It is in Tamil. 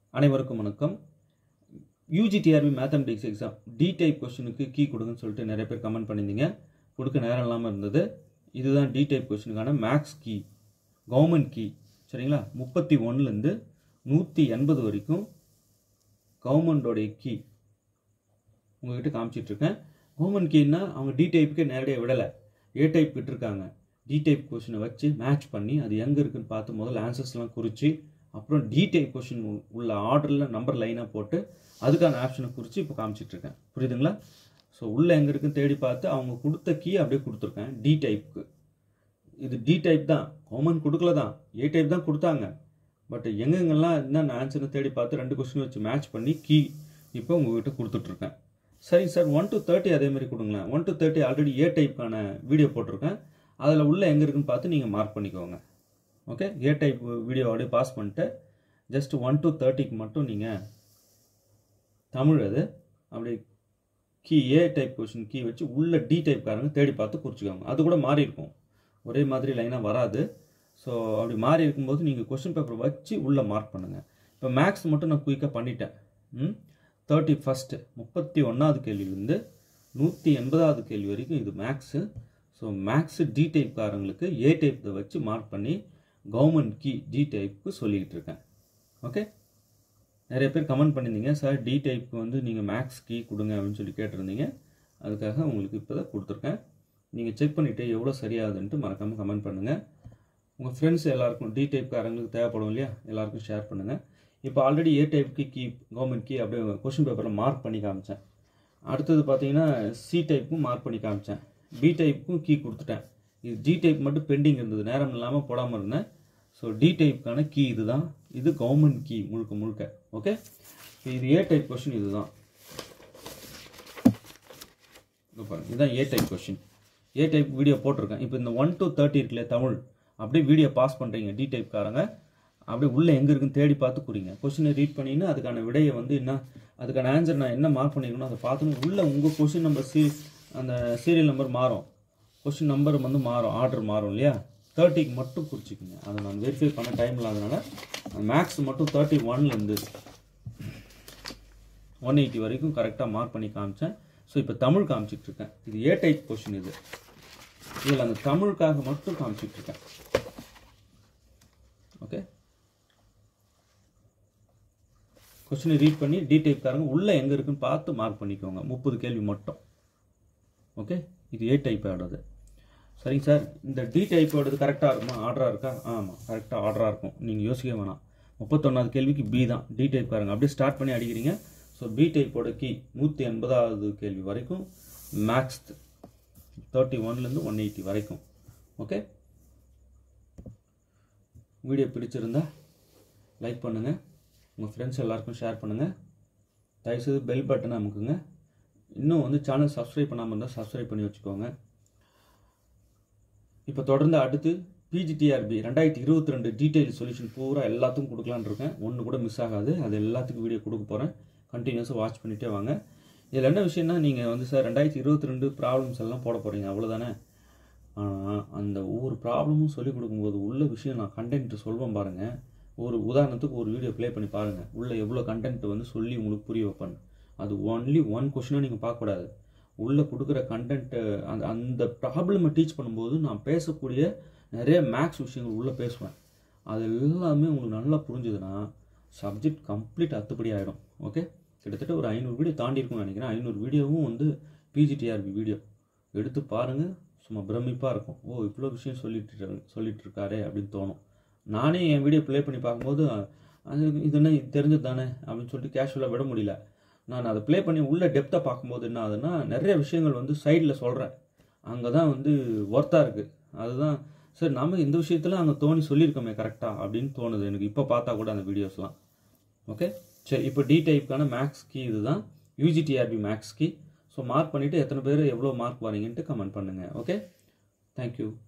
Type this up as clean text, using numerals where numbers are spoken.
அனைவருக்கும் வணக்கம். UGTRB mathematics exam D type கொஸ்டினுக்கு கீ கொடுங்கன்னு சொல்லிட்டு நிறைய பேர் கமெண்ட் பண்ணியிருந்தீங்க. கொடுக்க நேரம் இல்லாமல் இருந்தது. இதுதான் டி டைப் கொஸ்டினுக்கான மேக்ஸ் கீ, கவர்மெண்ட் கீ. சரிங்களா? 31லேருந்து 180 வரைக்கும் கவர்மெண்டோடைய கீ உங்ககிட்ட காமிச்சிட்ருக்கேன். கவர்மெண்ட் கீன்னா அவங்க டி டைப்புக்கே நேரடியாக விடலை, ஏ டைப் விட்டுருக்காங்க. டி டைப் கொஸ்டினை வச்சு மேட்ச் பண்ணி அது எங்கே இருக்குன்னு பார்த்து முதல்ல ஆன்சர்ஸ்லாம் குறித்து, அப்புறம் டி டைப் கொஸ்டின் உள்ள ஆர்டரில் நம்பர் லைனாக போட்டு அதுக்கான ஆப்ஷனை குறித்து இப்போ காமிச்சிட்ருக்கேன். புரியுதுங்களா? ஸோ உள்ளே எங்கே இருக்குன்னு தேடி பார்த்து அவங்க கொடுத்த கீ அப்படியே கொடுத்துருக்கேன். டி டைப்புக்கு இது டி டைப் தான், கவர்மெண்ட் கொடுக்கல தான், ஏ டைப் தான் கொடுத்தாங்க. பட் எங்கெங்கெல்லாம் என்னென்ன ஆன்சர்னு தேடி பார்த்து 2 கொஸ்டின் வச்சு மேட்ச் பண்ணி கீ இப்போ உங்கள்கிட்ட கொடுத்துட்ருக்கேன். சரி சார், 1 to 30 அதேமாதிரி கொடுங்களேன். 1 to 30 ஆல்ரெடி ஏ டைப்புக்கான வீடியோ போட்டிருக்கேன். அதில் உள்ள எங்கே இருக்குன்னு பார்த்து நீங்கள் மார்க் பண்ணிக்கோங்க. ஓகே, ஏ டைப் வீடியோ அப்படியே பாஸ் பண்ணிட்டு ஜஸ்ட் 1 to 30க்கு மட்டும் நீங்கள் தமிழ் அது அப்படி key A type question key வச்சு உள்ள டி டைப்காரங்க தேடி பார்த்து குறிச்சிக்கோங்க. அது கூட மாறி இருக்கும், ஒரே மாதிரி லைனாக வராது. ஸோ அப்படி மாறி இருக்கும்போது நீங்கள் கொஸ்டின் பேப்பர் வச்சு உள்ளே மார்க் பண்ணுங்கள். இப்போ மேக்ஸ் மட்டும் நான் குயிக்காக பண்ணிட்டேன். 31வது கேள்வியிலேருந்து 180வது கேள்வி வரைக்கும் இது மேக்ஸு. ஸோ மேக்ஸு டி டைப்காரங்களுக்கு ஏ டைப்பை வச்சு மார்க் பண்ணி கவர்மெண்ட் கீ டி டைப்புக்கு சொல்லிக்கிட்டு இருக்கேன். ஓகே, நிறைய பேர் கமெண்ட் பண்ணியிருந்தீங்க, சார் டி டைப்புக்கு வந்து நீங்கள் மேக்ஸ் கீ கொடுங்க அப்படின்னு சொல்லி கேட்டிருந்தீங்க. அதுக்காக உங்களுக்கு இப்போ தான் கொடுத்துருக்கேன். நீங்கள் செக் பண்ணிவிட்டு எவ்வளோ சரியாகுதுன்ட்டு மறக்காமல் கமெண்ட் பண்ணுங்கள். உங்கள் ஃப்ரெண்ட்ஸ் எல்லாருக்கும் டி டைப்காரங்களுக்கு தேவைப்படும் இல்லையா, எல்லாருக்கும் ஷேர் பண்ணுங்கள். இப்போ ஆல்ரெடி ஏ டைப்புக்கு கீ கவர்மெண்ட் கீ அப்படியே கொஸ்டின் பேப்பரில் மார்க் பண்ணி காமிச்சேன். அடுத்தது பார்த்தீங்கன்னா சி டைப்புக்கும் மார்க் பண்ணி காமிச்சேன். பி டைப்புக்கும் கீ கொடுத்துட்டேன். இது டி டைப் மட்டும் பெண்டிங் இருந்தது, நேரம் இல்லாமல் போடாமல் இருந்தேன். ஸோ டி டைப்புக்கான கீ இது தான், இது கவர்மெண்ட் கீ முழுக்க முழுக்க. ஓகே, இது ஏ டைப் கொஸ்டின், இதுதான் இதுதான் A type question. A type video போட்டிருக்கேன். இப்போ இந்த 1 to 30 இருக்குல்ல தமிழ், அப்படியே வீடியோ பாஸ் பண்ணுறீங்க டி டைப்காரங்க. அப்படியே உள்ளே எங்கே இருக்குன்னு தேடி பார்த்து குறிங்க. கொஸ்டினை ரீட் பண்ணிங்கன்னா அதுக்கான விடையை வந்து என்ன, அதுக்கான ஆன்சர் நான் என்ன மார்க் பண்ணிக்கணும் அதை பார்த்துன்னு உள்ளே உங்கள் கொஸ்டின் நம்பர் அந்த சீரியல் நம்பர் மாறும், கொஸ்டின் நம்பர் வந்து மாறும், ஆர்டர் மாறும் இல்லையா. 30க்கு மட்டும் குறிச்சிக்கோங்க. அதை நான் வெரிஃபை பண்ண டைம் இல்லாதனால மேக்ஸ் மட்டும் 31லேருந்து 180 வரைக்கும் கரெக்டாக மார்க் பண்ணி காமிச்சேன். ஸோ இப்போ தமிழ் காமிச்சிட்ருக்கேன். இது ஏ டைப் கொஸ்டின். இதில் அந்த தமிழுக்காக மட்டும் காமிச்சிட்ருக்கேன். ஓகே, கொஸ்டினை ரீட் பண்ணி டி டைப்காரங்க உள்ளே எங்கே இருக்குன்னு பார்த்து மார்க் பண்ணிக்கோங்க. 30 கேள்வி மட்டும். ஓகே, இது ஏ டைப்போடது. சரிங்க சார், இந்த டி டைப்போடது கரெக்டாக இருக்குமா, ஆர்டராக இருக்கா? ஆமாம், கரெக்டாக ஆர்டராக இருக்கும், நீங்கள் யோசிக்க வேணாம். 31வது கேள்விக்கு பி தான், டி டைப்காரங்க அப்படியே ஸ்டார்ட் பண்ணி அடிக்கிறீங்க. ஸோ பி டைப்போட கீ 180வது கேள்வி வரைக்கும் மேக்ஸ் 31லேருந்து 180 வரைக்கும். ஓகே, வீடியோ பிடிச்சிருந்தா லைக் பண்ணுங்கள், உங்கள் ஃப்ரெண்ட்ஸ் எல்லாருக்கும் ஷேர் பண்ணுங்கள். தயவுசெய்து பெல் பட்டனை அமுக்குங்க. இன்னும் வந்து சேனல் சப்ஸ்கிரைப் பண்ணாமல் இருந்தால் சப்ஸ்கிரைப் பண்ணி வச்சுக்கோங்க. இப்போ தொடர்ந்து அடுத்து பிஜிடிஆர்பி 2022 டீட்டெயில் சொல்யூஷன் பூரா எல்லாத்துக்கும் கொடுக்கலான்னு இருக்கேன். ஒன்று கூட மிஸ் ஆகாது, அது எல்லாத்துக்கும் வீடியோ கொடுக்க போகிறேன். கண்டினியூஸாக வாட்ச் பண்ணிகிட்டே வாங்க. இதில் என்ன விஷயம்னா, நீங்கள் வந்து சார் 2022 ப்ராப்ளம்ஸ் எல்லாம் போட போகிறீங்க அவ்வளோதானே. ஆனால் அந்த ஒவ்வொரு ப்ராப்ளமும் சொல்லிக் கொடுக்கும்போது உள்ள விஷயம் நான் கண்டென்ட் சொல்வேன் பாருங்கள். ஒரு உதாரணத்துக்கு ஒரு வீடியோ ப்ளே பண்ணி பாருங்கள், உள்ளே எவ்வளோ கண்டென்ட் வந்து சொல்லி உங்களுக்கு புரிய வைப்பேன். அது ஒன்லி 1 கொஸ்டினாக நீங்கள் பார்க்கக்கூடாது. உள்ளே கொடுக்குற கண்டென்ட்டு அந்த ப்ராப்ளமை டீச் பண்ணும்போது நான் பேசக்கூடிய நிறைய மேக்ஸ் விஷயங்கள் உள்ளே பேசுவேன். அது எல்லாமே உங்களுக்கு நல்லா புரிஞ்சுதுன்னா சப்ஜெக்ட் கம்ப்ளீட் அத்துப்படி ஆகிடும். ஓகே, கிட்டத்தட்ட ஒரு 500 வீடியோ தாண்டி இருக்கும்னு நினைக்கிறேன். 500 வீடியோவும் வந்து பிஜிடிஆர்பி வீடியோ எடுத்து பாருங்கள். சும்மா பிரமிப்பாக இருக்கும். ஓ, இவ்வளோ விஷயம் சொல்லிட்டு இருக்காரே அப்படின்னு தோணும். நானே என் வீடியோ ப்ளே பண்ணி பார்க்கும்போது அது இது என்ன தெரிஞ்சது தானே அப்படின்னு சொல்லிட்டு கேஷுவலாக விட முடியல. நான் அதை ப்ளே பண்ணி உள்ள டெப்த்தாக பார்க்கும்போது என்ன ஆகுதுன்னா, நிறைய விஷயங்கள் வந்து சைடில் சொல்கிறேன். அங்கே தான் வந்து ஒர்த்தாக இருக்குது. அதுதான் சார், நாம் இந்த விஷயத்தில் அங்கே தோணி சொல்லியிருக்கோமே கரெக்டாக அப்படின்னு தோணுது எனக்கு இப்போ பார்த்தா கூட அந்த வீடியோஸ்லாம். ஓகே, சரி, இப்போ டி டைப்புக்கான மேக்ஸ் கீ இதுதான், UGTRB maths key. So mark பண்ணிவிட்டு எத்தனை பேர் எவ்வளோ மார்க் வரீங்கன்ட்டு கமெண்ட் பண்ணுங்கள். Okay, thank you.